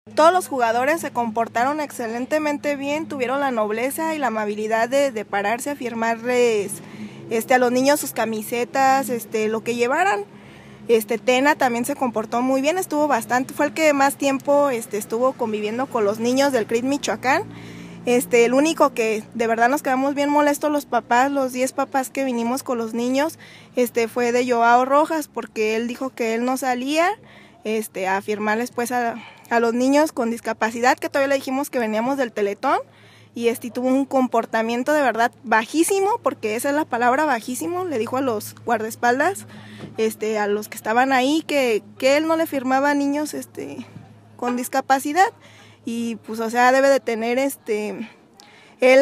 Todos los jugadores se comportaron excelentemente bien, tuvieron la nobleza y la amabilidad de pararse a firmarles a los niños sus camisetas, lo que llevaran. Tena también se comportó muy bien, fue el que más tiempo estuvo conviviendo con los niños del CRIT Michoacán. El único que de verdad nos quedamos bien molestos los papás, los 10 papás que vinimos con los niños, fue de Joao Rojas, porque él dijo que él no salía a firmarles pues a los niños con discapacidad, que todavía le dijimos que veníamos del Teletón, y tuvo un comportamiento de verdad bajísimo, porque esa es la palabra, bajísimo. Le dijo a los guardaespaldas, a los que estaban ahí, que él no le firmaba a niños con discapacidad, y pues o sea debe de tener él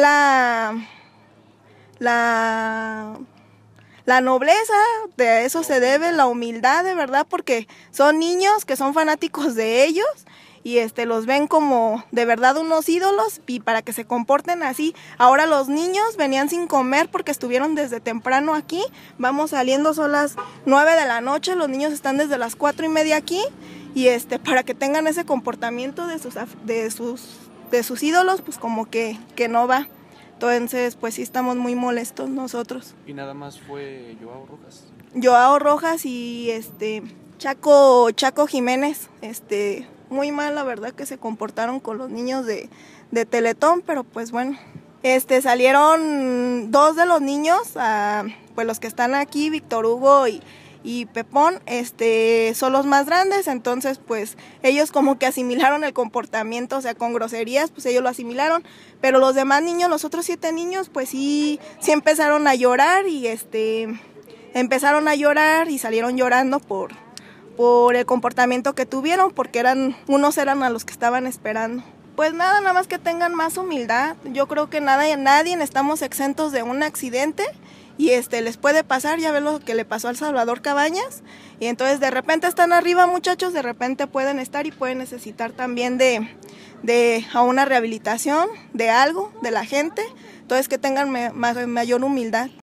la nobleza, de eso se debe, la humildad de verdad, porque son niños que son fanáticos de ellos y los ven como de verdad unos ídolos, y para que se comporten así. Ahora los niños venían sin comer porque estuvieron desde temprano aquí, vamos saliendo, son las 9 de la noche, los niños están desde las 4:30 aquí, y para que tengan ese comportamiento de sus ídolos, pues como que no va. Entonces, pues sí estamos muy molestos nosotros. ¿Y nada más fue Joao Rojas? Joao Rojas y Chaco Jiménez, muy mal la verdad que se comportaron con los niños de Teletón, pero pues bueno. Salieron 2 de los niños, pues los que están aquí, Víctor Hugo y Pepón, son los más grandes, entonces pues ellos como que asimilaron el comportamiento, o sea, con groserías, pues ellos lo asimilaron, pero los demás niños, los otros 7 niños, pues sí empezaron a llorar, y empezaron a llorar y salieron llorando por el comportamiento que tuvieron, porque unos eran a los que estaban esperando. Pues nada más que tengan más humildad. Yo creo que nadie estamos exentos de un accidente, y les puede pasar. Ya ves lo que le pasó al Salvador Cabañas, y entonces de repente están arriba, muchachos, de repente pueden estar y pueden necesitar también a una rehabilitación de algo, de la gente. Entonces que tengan mayor humildad.